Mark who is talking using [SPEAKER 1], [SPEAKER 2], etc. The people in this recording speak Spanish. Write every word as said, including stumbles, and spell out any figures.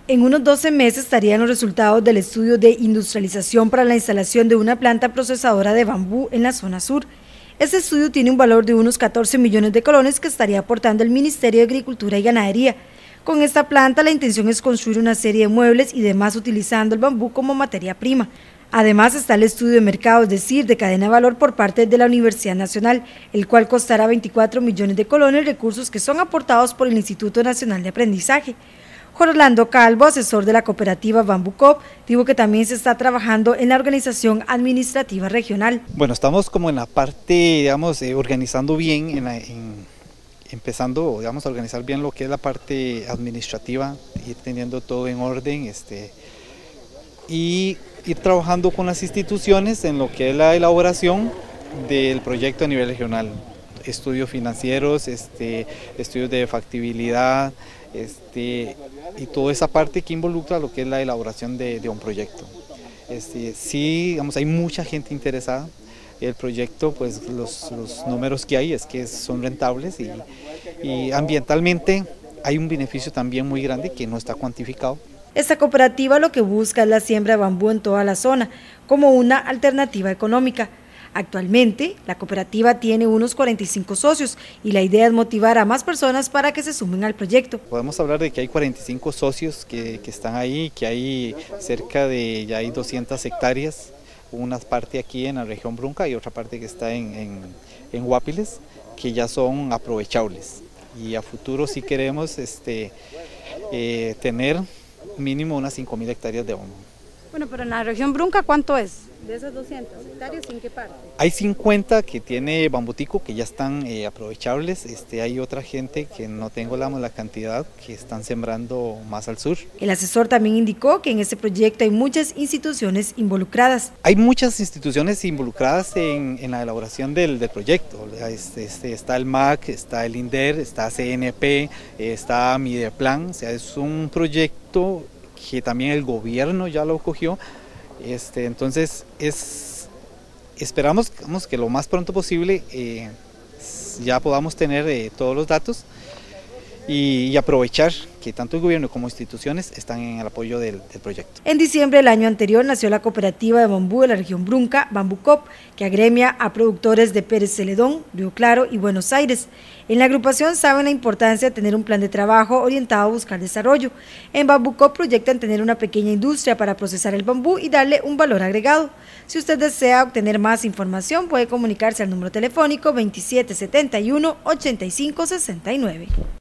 [SPEAKER 1] En unos doce meses estarían los resultados del estudio de industrialización para la instalación de una planta procesadora de bambú en la zona sur. Este estudio tiene un valor de unos catorce millones de colones que estaría aportando el Ministerio de Agricultura y Ganadería. Con esta planta la intención es construir una serie de muebles y demás utilizando el bambú como materia prima. Además está el estudio de mercado, es decir, de cadena de valor por parte de la Universidad Nacional, el cual costará veinticuatro millones de colones, recursos que son aportados por el Instituto Nacional de Aprendizaje. Jorge Orlando Calvo, asesor de la cooperativa Bambucop, dijo que también se está trabajando en la organización administrativa regional.
[SPEAKER 2] Bueno, estamos como en la parte, digamos, eh, organizando bien, en la, en, empezando, digamos, a organizar bien lo que es la parte administrativa, ir teniendo todo en orden, este, y ir trabajando con las instituciones en lo que es la elaboración del proyecto a nivel regional. Estudios financieros, este, estudios de factibilidad, este, y toda esa parte que involucra lo que es la elaboración de, de un proyecto. Este, sí, digamos, hay mucha gente interesada. El proyecto, pues los, los números que hay es que son rentables y, y ambientalmente hay un beneficio también muy grande que no está cuantificado.
[SPEAKER 1] Esta cooperativa lo que busca es la siembra de bambú en toda la zona, como una alternativa económica. Actualmente, la cooperativa tiene unos cuarenta y cinco socios y la idea es motivar a más personas para que se sumen al proyecto.
[SPEAKER 2] Podemos hablar de que hay cuarenta y cinco socios que, que están ahí, que hay cerca de ya hay doscientas hectáreas, una parte aquí en la región Brunca y otra parte que está en, en, en Guapiles, que ya son aprovechables. Y a futuro sí queremos este, eh, tener mínimo unas cinco mil hectáreas de bambú.
[SPEAKER 3] Bueno, pero en la región Brunca, ¿cuánto es? De esas doscientas hectáreas, ¿en qué parte?
[SPEAKER 2] Hay cincuenta que tiene bambutico que ya están eh, aprovechables, este, hay otra gente que no tengo la, la cantidad que están sembrando más al sur.
[SPEAKER 1] El asesor también indicó que en este proyecto hay muchas instituciones involucradas.
[SPEAKER 2] Hay muchas instituciones involucradas en, en la elaboración del, del proyecto, este, este, está el M A C, está el INDER, está C N P, está Mideplan, o sea, es un proyecto que también el gobierno ya lo cogió, este, entonces es, esperamos digamos, que lo más pronto posible eh, ya podamos tener eh, todos los datos y, y aprovechar que tanto el gobierno como instituciones están en el apoyo del, del proyecto.
[SPEAKER 1] En diciembre del año anterior nació la cooperativa de bambú de la región Brunca, Bambucop, que agremia a productores de Pérez Celedón, Río Claro y Buenos Aires. En la agrupación saben la importancia de tener un plan de trabajo orientado a buscar desarrollo. En Bambucop proyectan tener una pequeña industria para procesar el bambú y darle un valor agregado. Si usted desea obtener más información, puede comunicarse al número telefónico veintisiete setenta y uno, ochenta y cinco sesenta y nueve.